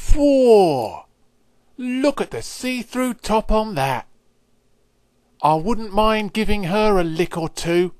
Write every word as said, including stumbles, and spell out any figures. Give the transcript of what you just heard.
Whoa! Look at the see-through top on that. I wouldn't mind giving her a lick or two.